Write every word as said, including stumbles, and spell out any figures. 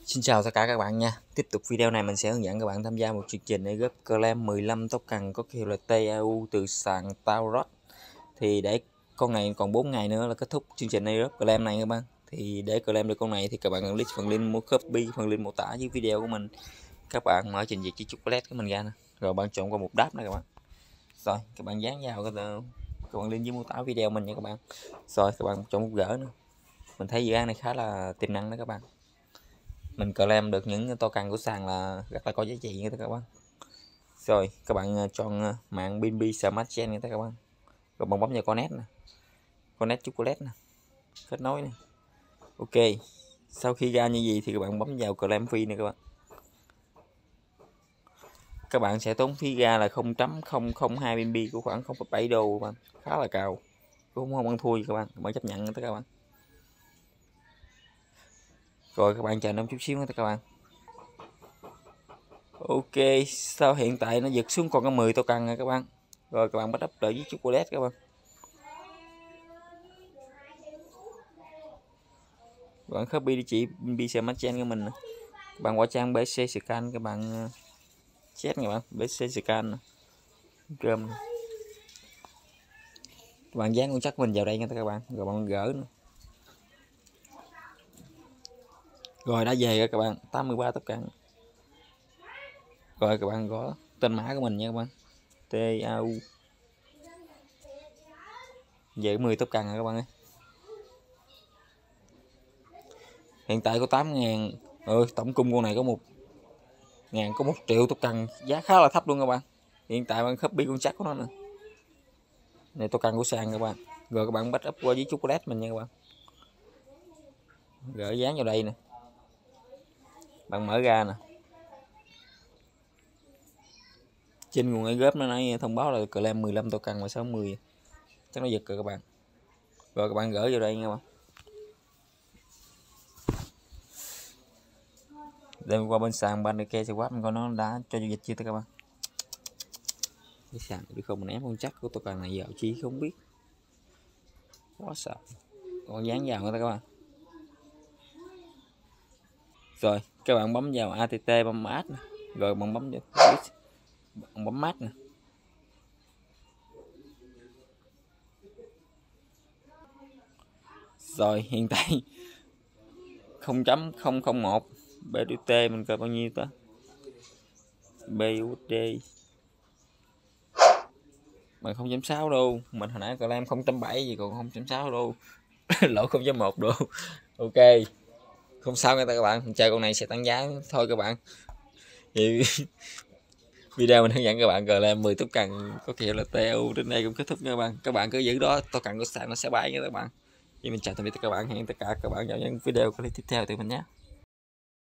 Xin chào tất cả các bạn nha. Tiếp tục video này mình sẽ hướng dẫn các bạn tham gia một chương trình để góp claim mười lăm token có hiệu là tê a u từ sàn Taurot. Thì để con này còn bốn ngày nữa là kết thúc chương trình này góp claim này các bạn. Thì để claim được con này thì các bạn cần click phần link mua copy, phần link mô tả dưới video của mình. Các bạn mở trình duyệt chiếc chocolate của mình ra nè. Rồi bạn chọn qua một đáp này các bạn. Rồi các bạn dán vào cái các bạn link dưới mô tả video mình nha các bạn. Rồi các bạn chọn một gỡ nữa. Mình thấy dự án này khá là tiềm năng đó các bạn. Mình claim được những token của sàn là rất là có giá trị nha các bạn. Rồi các bạn chọn mạng bê en bê Smart Chain nha các bạn. Rồi bạn bấm vào connect nè, connect chocolate nè, kết nối nè. Ok, sau khi ra như gì thì các bạn bấm vào claim fee này các bạn. Các bạn sẽ tốn phí ra là không phẩy không không hai bê en bê của khoảng không phẩy bảy đô các bạn, khá là cao, cũng không ăn thua gì các bạn, các bạn chấp nhận tất cả các bạn. Rồi các bạn chờ năm chút xíu nữa các bạn. Ok, sau hiện tại nó giật xuống còn có mười token rồi các bạn. Rồi các bạn bắt up lại với chocolate các bạn. Các bạn copy địa chỉ bê en bê Smart Chain của mình. Các bạn qua trang bê xê Scan các bạn check các bạn, bê xê Scan gom. Các bạn dán con chắc mình vào đây nha các bạn, rồi bạn gỡ nữa. Rồi đã về rồi các bạn, tám mươi ba token. Rồi các bạn gõ tên mã của mình nha các bạn. tê a u. Về mười token rồi các bạn ơi. Hiện tại có tám ngàn. Ừ, tổng cung con này có một ngàn có một triệu token, giá khá là thấp luôn các bạn. Hiện tại bạn copy con chắc của nó nè. Này token của sàn các bạn. Rồi các bạn bắt up qua với chocolate mình nha các bạn. Gỡ dán vào đây nè. Bạn mở ra nè. Trên nguồn airdrop nó nói thông báo là claim mười lăm token và sáu mươi. Chắc nó giật rồi các bạn. Rồi các bạn gỡ vào đây nha các bạn. Đem qua bên sàn Bannerke Swap mình coi nó đã cho giao dịch chưa các bạn. Cái sàn được không mình ép con chắc của token này vào chi không biết. Quá sợ. Còn dán vào nữa các bạn. Rồi các bạn bấm vào a tê tê bấm add nè. Rồi bạn bấm vào bạn bấm mát nè. Rồi hiện tại không chấm không không một bê đê tê mình coi bao nhiêu ta. bê u đê mình không chấm sáu đâu, mình hồi nãy claim không chấm bảy gì còn không chấm sáu đâu. Lỗ không chấm một đâu. Ok, không sao nha các bạn, mình chơi con này sẽ tăng giá thôi các bạn. Thì video mình hướng dẫn các bạn claim mười token có kiểu là tê a u đến đây cũng kết thúc nha các bạn. Các bạn cứ giữ đó, token của sàn nó sẽ bay nha các bạn. Thì mình chào tạm biệt các bạn, hẹn tất cả các bạn vào những video clip tiếp theo từ mình nhé.